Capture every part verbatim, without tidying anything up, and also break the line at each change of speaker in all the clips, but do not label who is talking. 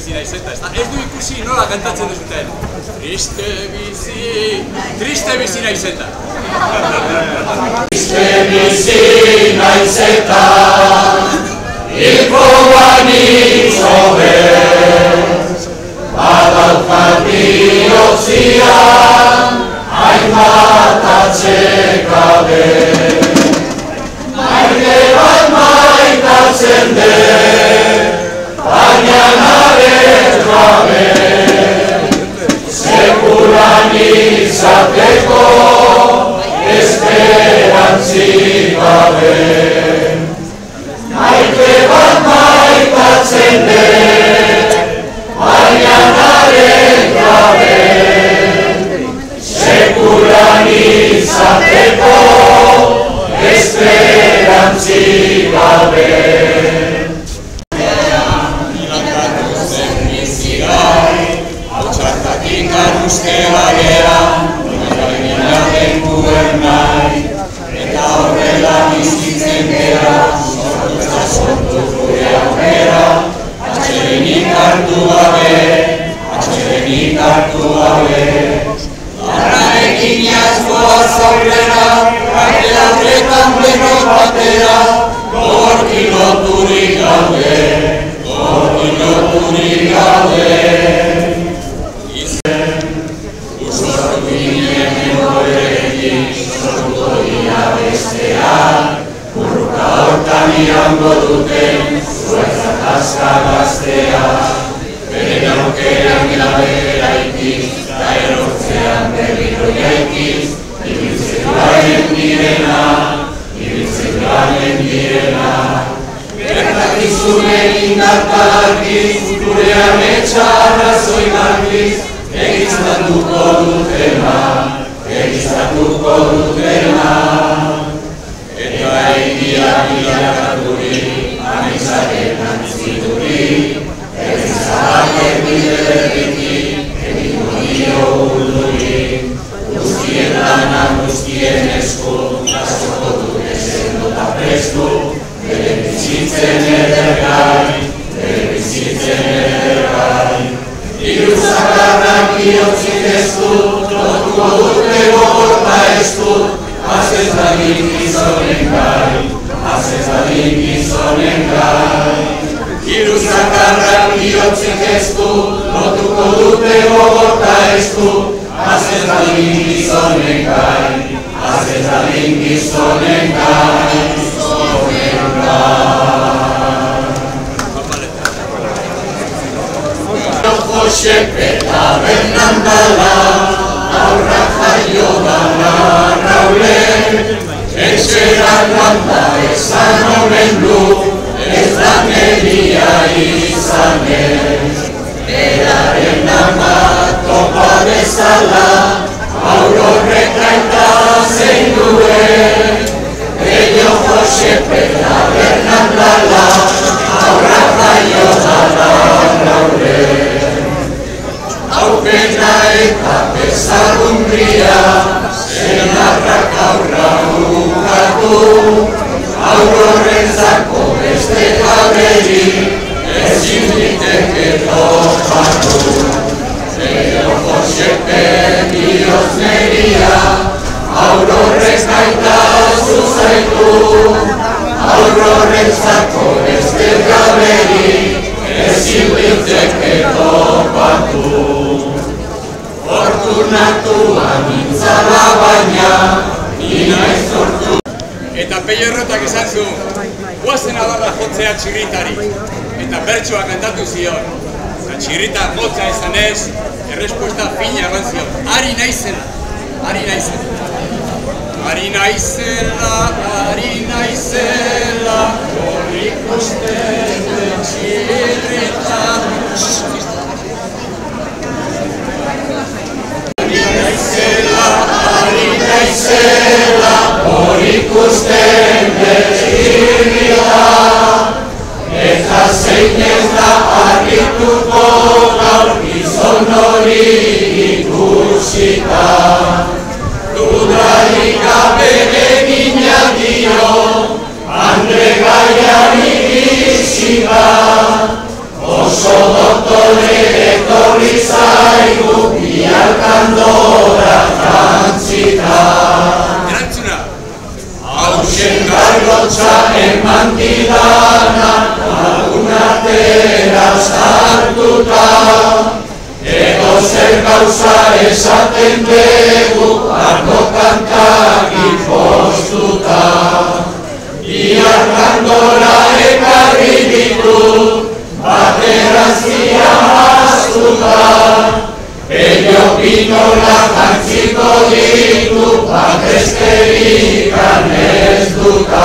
bizi naiz eta ez du ikusi nola kantatzen duzuten. Triste bizi, triste bizi naiz eta.
Triste bizi naiz eta, hilkoan itxobez, badaukat bihotzian, hainbat atsekabe. Maite bat maitatzen dut, baina naret gabe, sekulan izateko esperantzik gabe. Maite bat maitatzen dut, baina naret gabe, sekulan izateko esperantzik gabe. Uste bagera, noiarekin lagen nahi, eta horrela bizitzen gera, sortutza sortu gure aurrera, atxerenik hartu gabe, atxerenik hartu gabe. Arrarekin jazgoaz aurrera, arte aurretan denok batera, gorki loturik gaude, gorki loturik gaude. Irango duten, zuetzat aska gaztea, bere aukeran gabe eraikiz, eta erortzean berriro jaikiz, ibiltzen joanen direna, ibiltzen joanen direna. Bertakizune indartalarkiz, gure ametsa arrazoi garbiz, egiztatuko dutena, egiztatuko dutena. Eta egia bilakaturi, amitzaren antzituri, egizabak erbide berriki, egin dio urduri. Guztien lana guztien esku, jasoko dute sendota prestu, bere bizitzen edergai, bere bizitzen edergai. Iruzakarrak iotzik estu, lotuko dute gogorta estu, Haces dadin gizonen gai, haces dadin gizonen gai. Iruzakarrak bihotzik eztu, lotuko dute gogorta eztu. Haces dadin gizonen gai, haces dadin gizonen gai, gizonen gai. Jose eta Bernandala, aurrak jaio dala raule, etxeran landa ezan omen du, ez da neria izanez. Beraren ama topa bezala, aurorrek aita zein duen. Ello Jose eta Bernandala, aurrak jaio dala raule. Aukena eta pezadumbria, senarrak aurra ukatu, aurorrentzako beste jaberi, ezin liteke topatu. Ello Josepe bihotz neria, aurorrek aita zuzaitu, aurorrentzako beste jaberi, ezin liteke topatu. Fortunatua nintzala baina, nina ez sortu.
Eta Pello Errotak esan zu, guazen adarra jotzea txirritari. Eta bertsoa kantatu zion. Eta txirrita jotza esan ez, errespuesta fina eman zion. Ari naizela, ari naizela. Ari naizela, ari naizela, horrik usten den txirrita.
Naizela, hor ikusten dut txirrita, eta zein ez da harrituko gaur gizon hori ikusita. Dudarik gabe egina dio, Andre Gaiari bizita, oso doktore etorri zaigu bialkandora jantzita.
Erantzuna!
Hauxen gargotza eman didana, lagunatera sartuta. Edo zer gauza esaten dugu, ardo kantak inpostuta. Bialkandora ekarri ditu, baterazkia maztuta. Ello pinola jantziko ditu, batezterik ez duta.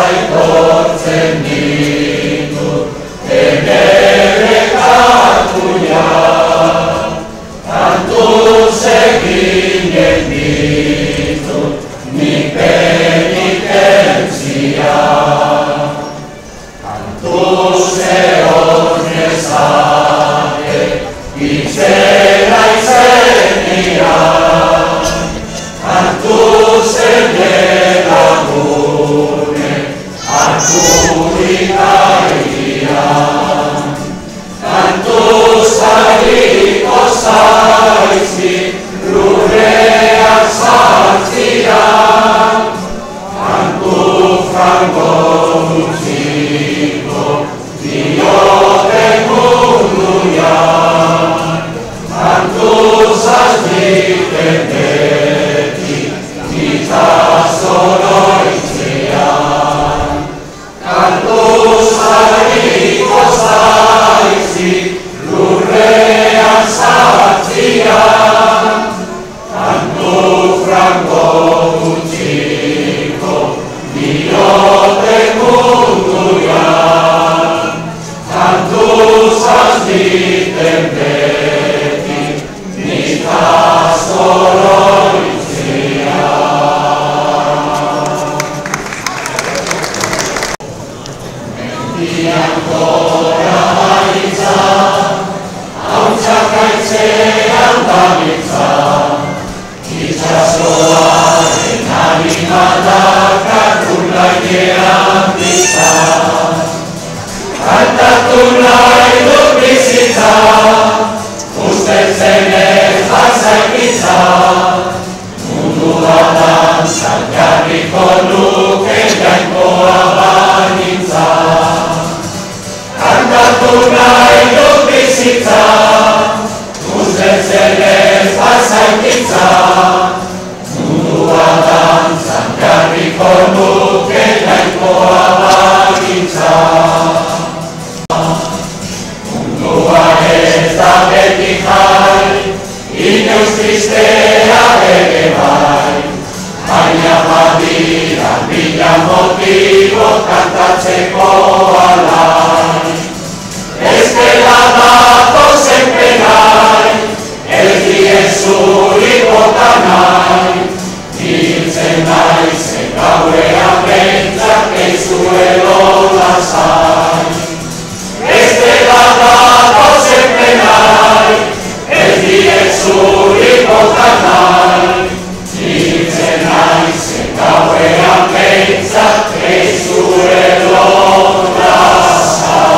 aitortzen ditu, ere kantuia, kantuz eginen ditu, nik penitentzia. Kantuz egon ezake, itzela izenia, kantuz egela gune, arkurikaia. Kantuz hariko zaizki, lurrean sartzia, kantu frango dutxiko, dioten munduan, kantuz azbiten beti, itxasoroitzean. Kantuz hariko zaizki, lurrean sartzia, kantu frango dutxiko, dioten munduan, kantuz azbiten beti, itxasoroitzean. Mendian gora baitza, hautsak aitzean dabiltza, itxasoaren animadak urdainean ditza. Kantatu nahi dut bizitza, ustertzen ez bazaikitza, mundua dantzan jarriko nuke jainkoa banintza. Kantatu nahi dut bizitza, ustertzen ez bazaikitza, mundua dantzan jarriko nuke jainkoa banintza. Mundua ez da beti jai, inoiz tristea ere bai, baina badira mila motibo kantatzeko alai. Ez dela datozen penai, ez diezuriko kanai, hiltzen naizen gauean bentzak eizuelo lasai. Ez dela datozen penai, ez diezuriko kanai, hiltzen naizen gauean bentzak eizuelo lasai.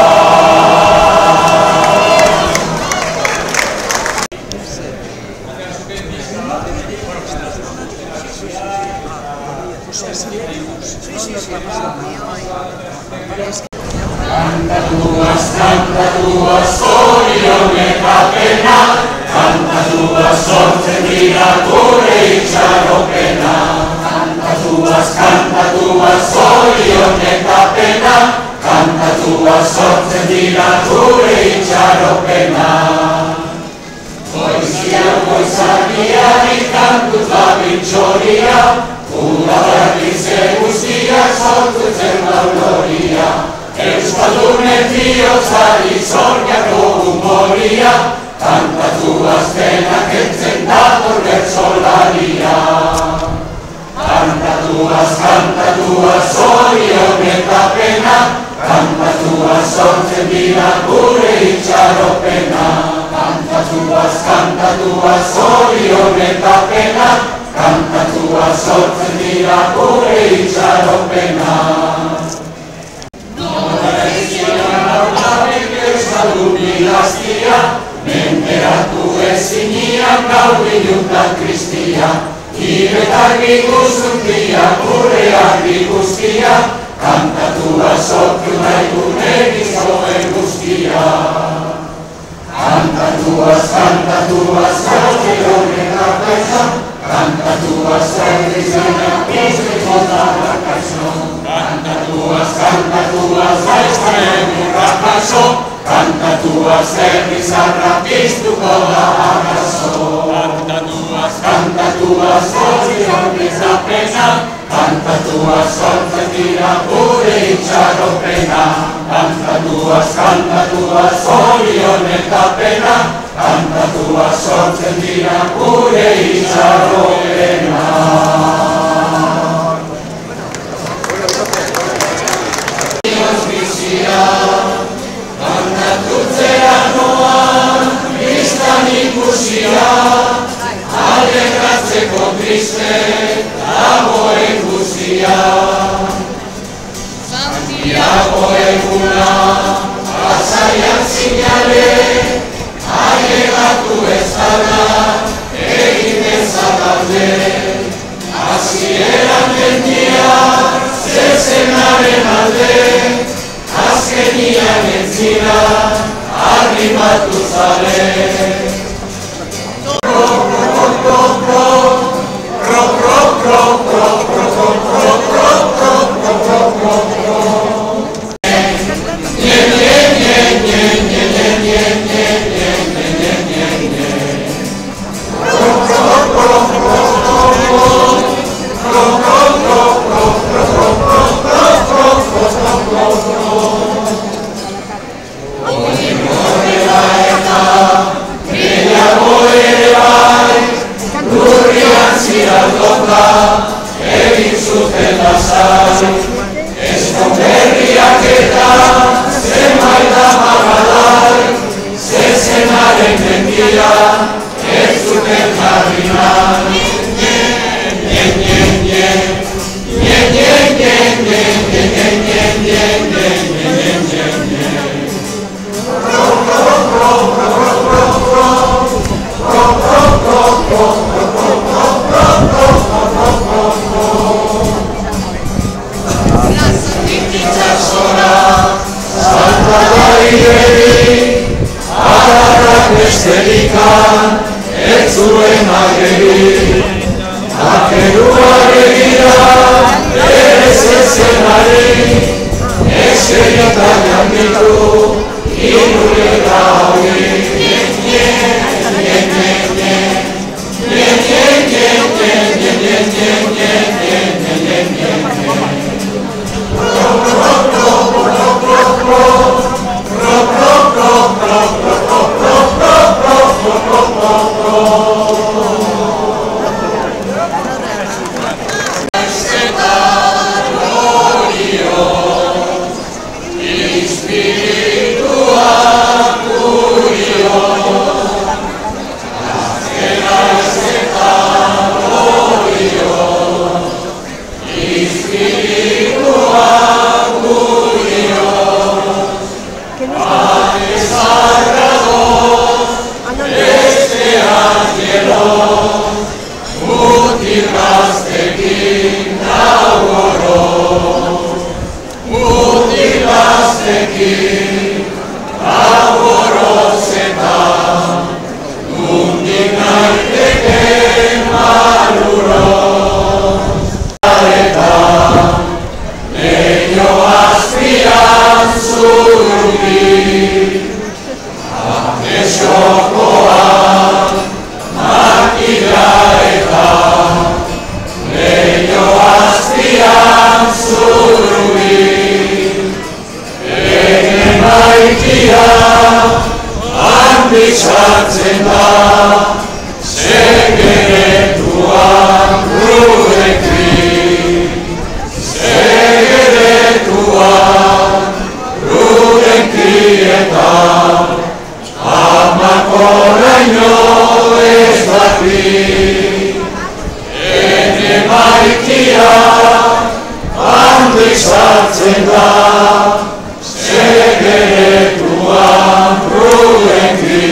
Kantatuaz, kantatuaz, zorion eta pena, kantatuaz sortzen dira gure itxaropena. Kantatuaz, kantatuaz, zorion eta pena, kantatuaz sortzen dira gure itxaropena. Goizia, goizarriari kantuz labintxoria, ura berrize guztiak sortutzen lauloria. Euskaldunen bihotzari zorriako humoria, kantatuaz denak entzen dator bertsolaria. Kantatuaz, kantatuaz, zorion eta pena, kantatuaz sortzen dira gure itxaropena. Kantatuaz, kantatuaz, zorion eta pena, kantatuaz sortzen dira gure itxaropena. Euskaldunilaztia, menderatu ezinian gaudiluntan kristia, iretargi guzuntia, gure argi guztia, kantatuaz sortu nahi gure gizoen guztia. Kantatuaz, kantatuaz, zorion eta pena, kantatuaz zerdizenak biziko darrakazo. Kantatuaz, kantatuaz, aizaren urrakazo, kantatuaz herrizarra piztuko da agazo. Kantatuaz, kantatuaz, zorion eta pena, kantatuaz sortzen dira gure itxaropena, kantatuaz, kantatuaz, zorion eta pena, kantatuaz sortzen dira gure itxaropena. Ioz bizia, kantatutzea noan, biztan ikusia, alegratzeko triste, dagoen guzia. Santiago eguna, pasaian zinale, ailegatu ezala, egin ezatalde. Hasieran mendia, zezenaren alde, azkenian entzira, arrimatu zale. Egin zuten lasai, eskonberriak eta zenbait amagadai, zezenaren mendia ez zuten jarri nahi. Agarrak bestelikan, ez zuen ageri, agerua begira, ere zezenari, eskerita janditu, inurera hori. Sartzen da, segeretuan rudenki, segeretuan rudenki eta amakoraino ez daki. Ene maitia, handik sartzen da, segeretuan rudenki.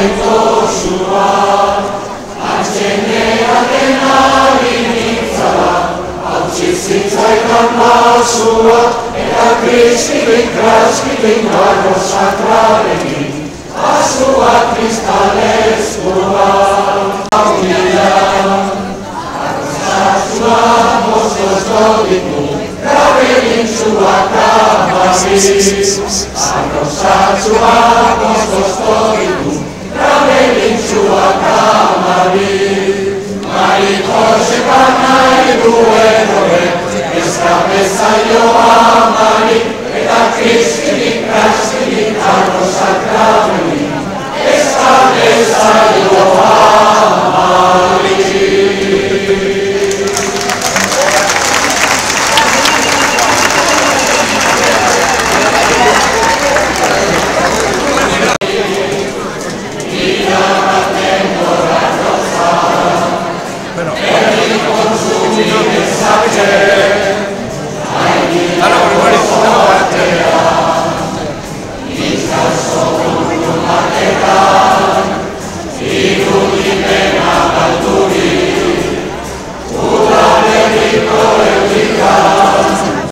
Allora,